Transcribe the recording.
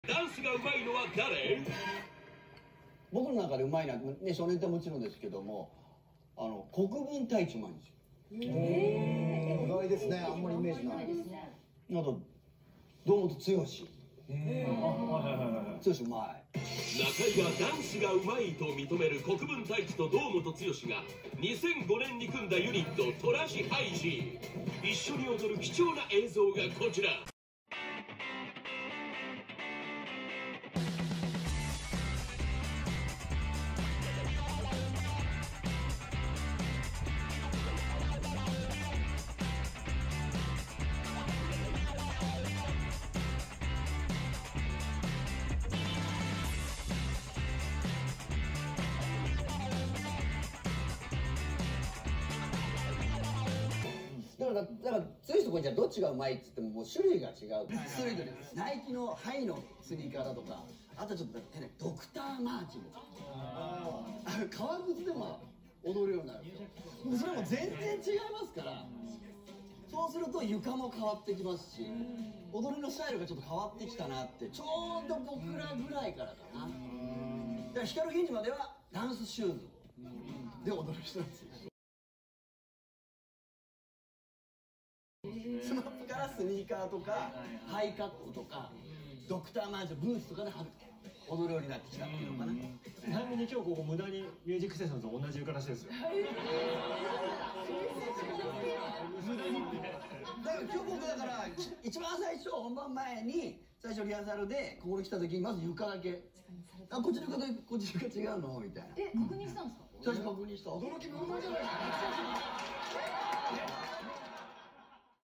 ダンスがうまいのは誰？ 僕の中でうまいな、ね、少年ってもちろんですけども、国分太一うまいんですよ。 意外ですね。あんまりイメージない。 あと堂本剛。剛うまい。 中井がダンスがうまいと認める国分太一と堂本剛が2005年に組んだユニットトラジハイジ。一緒に踊る貴重な映像がこちら。 だから強いところじゃどっちがうまいっつってももう種類が違う。種類でナイキのハイのスニーカーだとか、あとちょっとドクターマーチンとか、革靴でも踊るようになると、それも全然違いますから。そうすると床も変わってきますし、踊りのスタイルがちょっと変わってきたなって、ちょうど僕らぐらいからかな。だから光源氏まではダンスシューズで踊る人なんですよ。スマップからスニーカーとかハイカットとかドクターマーチンブーツとかで踊るようになってきたっていうのかな。 ちなみに今日ここ無駄にミュージックステーションと同じ床らしいですよ。 だから今日僕だから一番最初本番前に最初リハーサルでここに来た時にまず床だけ「あ、こっちの床とこっちの床違うの?」みたいな。 確認したんですか？ 最初確認した。 驚き満載じゃないですか。